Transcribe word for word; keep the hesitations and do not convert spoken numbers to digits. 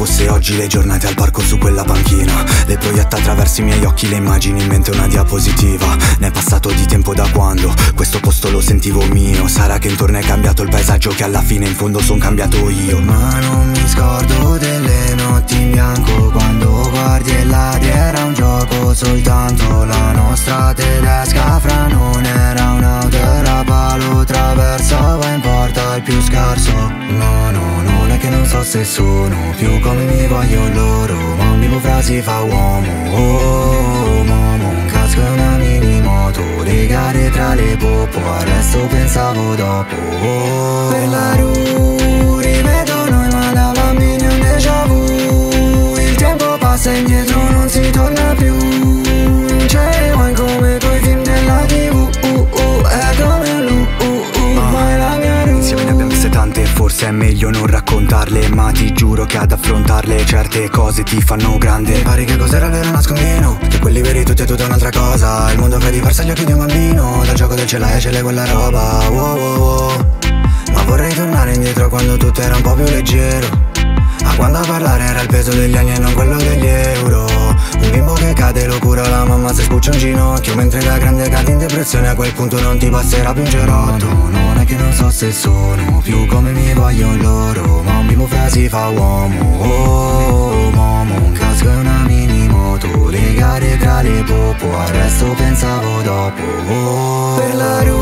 fosse oggi le giornate al parco su quella panchina. Le proietta attraverso i miei occhi le immagini in mente una diapositiva. Ne è passato di tempo da quando questo posto lo sentivo mio. Sarà che intorno è cambiato il paesaggio, che alla fine in fondo son cambiato io. Ma non mi scordo delle notti in bianco, quando guardi e ladri era un gioco soltanto. La nostra tedesca fra non era un'auto, era palo traversava in porta il più scarso. No, no, non è che non so se sono più come mi voglio loro, ma un vivo fra si fa uomo. Oh, momo, un casco e una mini moto, le gare tra le popo, al resto pensavo dopo. Oh, per la Ru rivedo noi ma da bambini un déjà vu. Il tempo passa indietro, non si torna più. Non c'è mai come coi film della tivù. uh, uh, È come lui, uh, uh, ma è la mia Ru. Insieme ne abbiamo viste tante, forse è meglio non raccontarle, ma ti giuro che ad affrontarle certe cose ti fanno grande. Mi pare che cos'era il vero nascondino, che quelli veri tutti è tutta un'altra cosa. Il mondo che è diverso agli occhi di un bambino, dal gioco del ce l'hai e ce l'hai quella roba. Wow, wow, wow. Ma vorrei tornare indietro quando tutto era un po' più leggero, a quando a parlare era il peso degli anni e non quello degli euro. Un bimbo che cade lo cura la mamma se spuccia un ginocchio, mentre da grande cade in depressione, a quel punto non ti passerà più un gerotto. No, non è che non so se sono più come mi voglio loro, ma un bimbo fra si fa uomo. Oh, momo, un casco e una mini moto, le gare tra le popo, al resto pensavo dopo. Oh, per la Ru